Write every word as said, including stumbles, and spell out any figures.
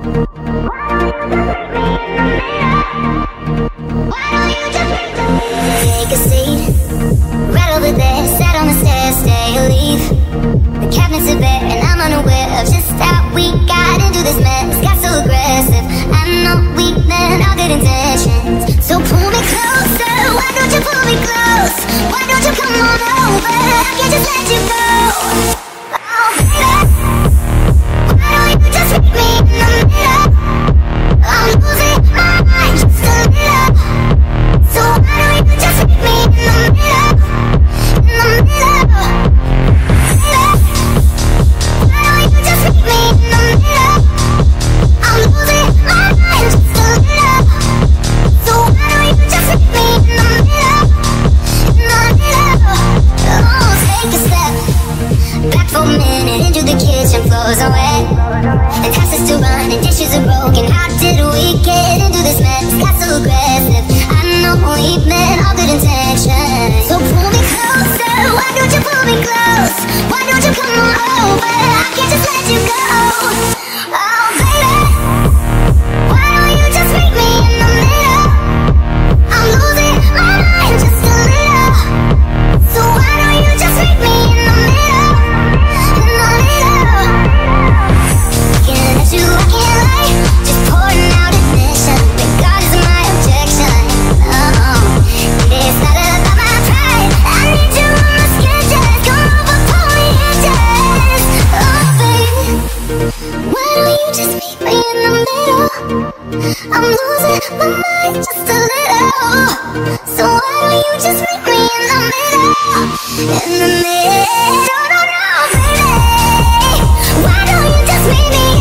Take a seat, right over there, sat on the stairs, stay or leave. The cabinets are bare and I'm unaware of just how we got into this mess. Got so aggressive, I know we meant all good intentions. So pull me closer, why don't you pull me close? Why don't you come on over, I can't just let you go. Oh baby, why don't you just meet me in the middle? I'm losing my mind just a little. So why don't you just meet me in the middle? In the middle. Why don't you just meet me in the middle? I'm losing my mind just a little. So why don't you just meet me in the middle? In the middle. Oh, take a step back for a minute into the kitchen, floors are wet. The house is still running, dishes are broken. How did we get into this mess? Got so aggressive, I know we meant all good intentions. So pull me closer, why don't you pull me close? Why don't you come on over, I can't just let you go. Oh baby, why don't you just meet me in the middle? I'm losing my mind just a little. So why don't you just meet me in the middle? In the middle. Can't let you, I can't lie, just pouring out admission. But God is my objection. Oh, it's not about my pride, I need you on my skin, just come over, pull me in, just. Oh baby, why don't you just meet me in the middle? I'm losing my mind just a little. So why don't you just meet me in the middle? In the middle. No, no, no, baby, why don't you just meet me